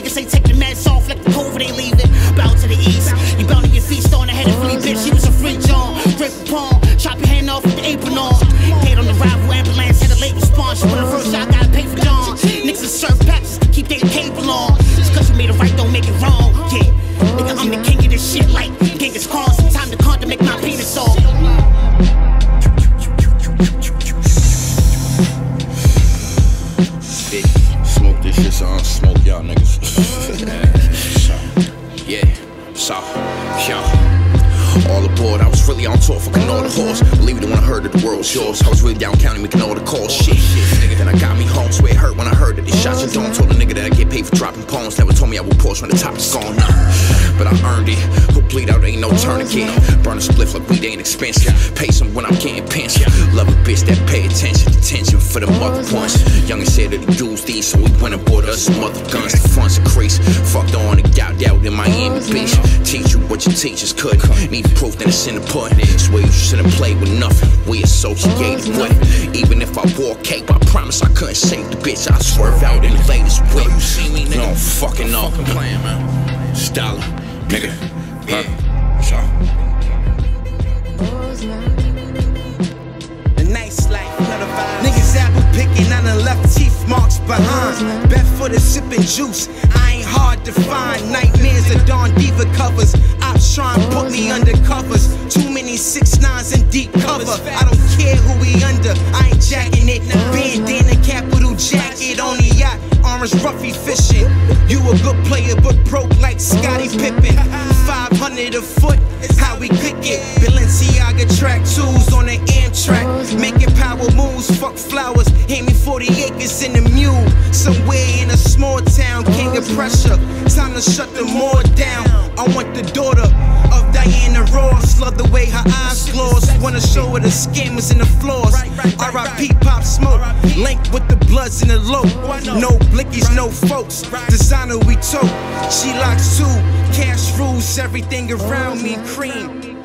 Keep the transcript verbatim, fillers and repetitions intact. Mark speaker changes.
Speaker 1: Niggas ain't taking the meds off like the COVID ain't leaving. Bow to the east, you bound to get feast on. I had a free bitch, she was a free John. Grip a palm, chop your hand off with the apron on. Paid on the rival ambulance, had a late response. She wanna first shot, gotta pay for John. Niggas and serve packs, keep their cable on. Just cause you made it right, don't make it wrong. Yeah, nigga, I'm the king of this shit like Genghis Khan. Time to con to make my penis off.
Speaker 2: Smoke this shit, so I don't smoke y'all niggas. Yeah, so, yo. All aboard, I was really on tour, fucking all the horse. Believe it when I heard that the world's yours. I was really down county making all the calls, shit. Then I got me home, swear it hurt when I heard that they shot your dome. Told a nigga that I get paid for dropping poems. Never told me I would pause when the top is gone, nah. But I earned it, who bleed out ain't no tourniquet. Burn a spliff like weed ain't expensive. Pay some when I'm getting pension. Love a bitch that pay attention, attention for the mother ones. Youngin' said that he used these, so we went and bought us some other guns. The fronts increase, fucked on and got out in Miami Beach. Teach you what your teachers could. Need proof that it's in the put. Swear you shouldn't play with nothing. We associated with. Even if I wore cape, I promise I couldn't save the bitch. I swerve out in the latest whip. You see me, nigga? You don't fucking know. I'm playing, man. Style, nigga. Yeah. So.
Speaker 3: The nice life, another vibe. Niggas apple picking on the left teeth marks behind. Barefooted sipping juice. I ain't hard to find. Nightmares of Dawn Diva covers. Ops trying to put me under covers. Too many six nines in deep cover. I don't care who we under. I ain't jacking it. Bandana capital jacket on the yacht. Orange roughy fishing. You a good player but broke like Scottie Pippen. five hundred a foot, how we click it. Balenciaga track twos on the Amtrak. Making power moves, fuck flowers. Hand me forty acres in the mule. Somewhere in a small town, king of pressure. Time to shut them all down. I want the daughter of Diana Ross. Love the way her eyes gloss. Wanna show her the scammers in the floors. R I P Pop Smoke. Link with the bloods in the low. No blickies, no folks. Designer we tote. She locks too. Cash rules everything around me. Cream.